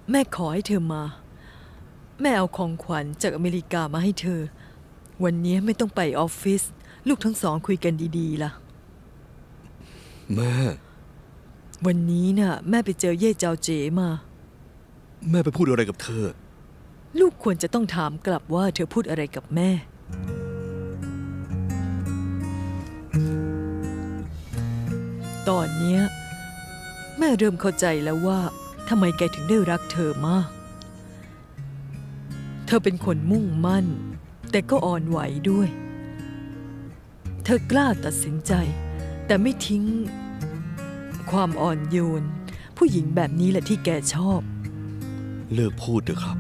แม่ขอให้เธอมาแม่เอาของขวัญจากอเมริกามาให้เธอวันนี้ไม่ต้องไปออฟฟิศลูกทั้งสองคุยกันดีๆล่ะแม่วันนี้น่ะแม่ไปเจอเย่เจาเจ๋มาแม่ไปพูดอะไรกับเธอลูกควรจะต้องถามกลับว่าเธอพูดอะไรกับแม่ตอนเนี้ยแม่เริ่มเข้าใจแล้วว่าทำไมแกถึงได้รักเธอมากเธอเป็นคนมุ่งมั่นแต่ก็อ่อนไหวด้วยเธอกล้าตัดสินใจแต่ไม่ทิ้งความอ่อนโยนผู้หญิงแบบนี้แหละที่แกชอบเลิกพูดเถอะครับ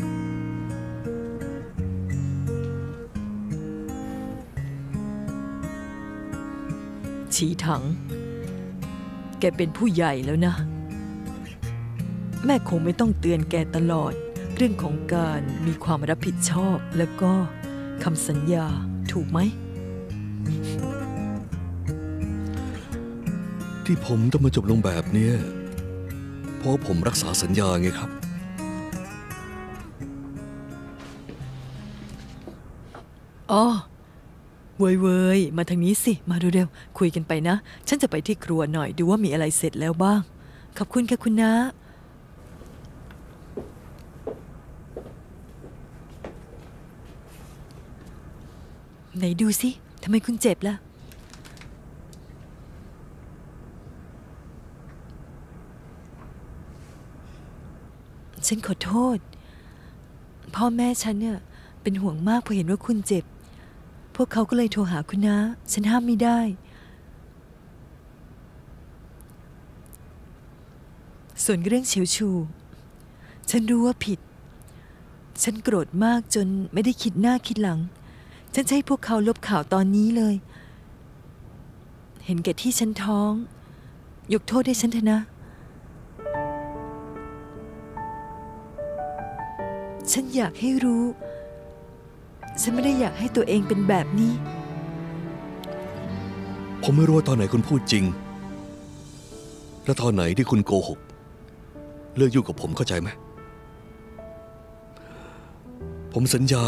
ฉีถังแกเป็นผู้ใหญ่แล้วนะแม่คงไม่ต้องเตือนแกตลอดเรื่องของการมีความรับผิดชอบแล้วก็คำสัญญาถูกไหมที่ผมต้องมาจบลงแบบนี้เพราะผมรักษาสัญญาไงครับอ๋อเว้ยมาทางนี้สิมาเร็วๆคุยกันไปนะฉันจะไปที่ครัวหน่อยดูว่ามีอะไรเสร็จแล้วบ้างขอบคุณค่ะคุณน้าไหนดูสิทำไมคุณเจ็บล่ะฉันขอโทษพ่อแม่ฉันเนี่ยเป็นห่วงมากพอเห็นว่าคุณเจ็บพวกเขาก็เลยโทรหาคุณน้าฉันห้ามไม่ได้ส่วนเรื่องเฉียวชูฉันรู้ว่าผิดฉันโกรธมากจนไม่ได้คิดหน้าคิดหลังฉันจะให้พวกเขาลบข่าวตอนนี้เลยเห็นแก่ที่ฉันท้องยกโทษให้ฉันเถอะนะฉันอยากให้รู้ฉันไม่ได้อยากให้ตัวเองเป็นแบบนี้ผมไม่รู้ว่าตอนไหนคุณพูดจริงและตอนไหนที่คุณโกหกเลิกยุ่งกับผมเข้าใจไหมผมสัญญา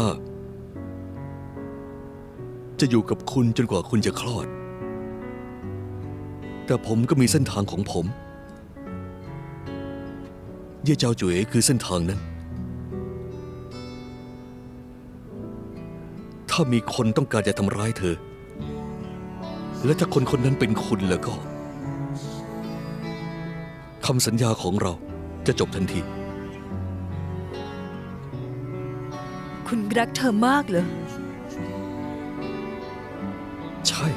จะอยู่กับคุณจนกว่าคุณจะคลอดแต่ผมก็มีเส้นทางของผมเย่เจ้าจุ๋ยคือเส้นทางนั้นถ้ามีคนต้องการจะทำร้ายเธอและถ้าคนคนนั้นเป็นคุณแล้วก็คำสัญญาของเราจะจบทันทีคุณรักเธอมากเหรอใช่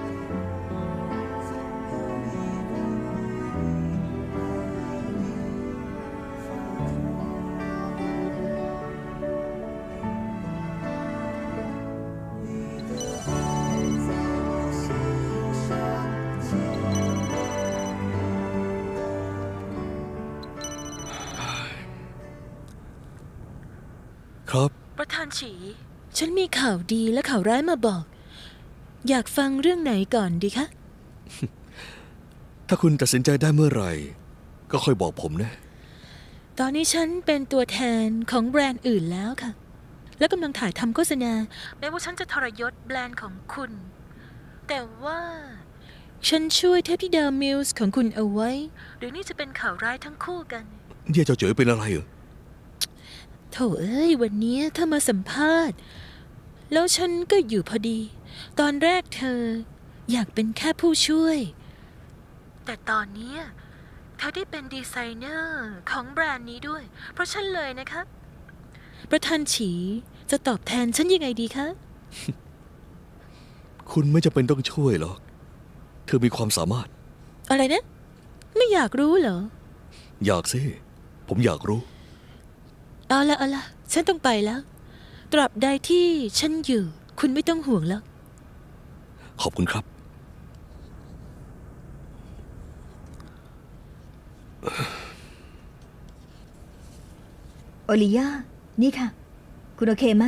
ครับประธานฉีฉันมีข่าวดีและข่าวร้ายมาบอกอยากฟังเรื่องไหนก่อนดีคะถ้าคุณตัดสินใจได้เมื่อไหร่ก็ค่อยบอกผมนะตอนนี้ฉันเป็นตัวแทนของแบรนด์อื่นแล้วค่ะและกำลังถ่ายทำโฆษณาแม้ว่าฉันจะทรยศแบรนด์ของคุณแต่ว่าฉันช่วยเทพธิดามิลส์ของคุณเอาไว้หรือนี่จะเป็นข่าวร้ายทั้งคู่กันเย่เจ้าเจ๋ยเป็นอะไรเหรอโถเอ้ยวันนี้เธอมาสัมภาษณ์แล้วฉันก็อยู่พอดีตอนแรกเธออยากเป็นแค่ผู้ช่วยแต่ตอนนี้เธอได้เป็นดีไซเนอร์ของแบรนด์นี้ด้วยเพราะฉันเลยนะคะประธานฉีจะตอบแทนฉันยังไงดีคะคุณไม่จำเป็นต้องช่วยหรอกเธอมีความสามารถอะไรนะไม่อยากรู้เหรออยากสิผมอยากรู้เอาละฉันต้องไปแล้วตราบใดที่ฉันอยู่คุณไม่ต้องห่วงแล้วขอบคุณครับโอลิยานี่ค่ะคุณโอเคไหม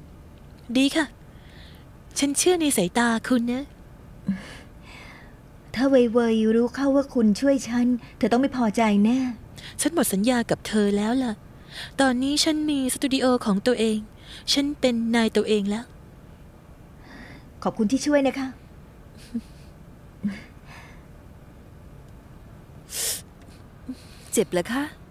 ดีค่ะฉันเชื่อในสายตาคุณนะทถ้าเวยๆรู้เข้าว่าคุณช่วยฉัน เธอต้องไม่พอใจแน่ฉันหมดสัญญากับเธอแล้วล่ะ ตอนนี้ฉันมีสตูดิโอของตัวเอง ฉันเป็นนายตัวเองแล้วขอบคุณที่ช่วยนะคะเจ็บเหรอคะ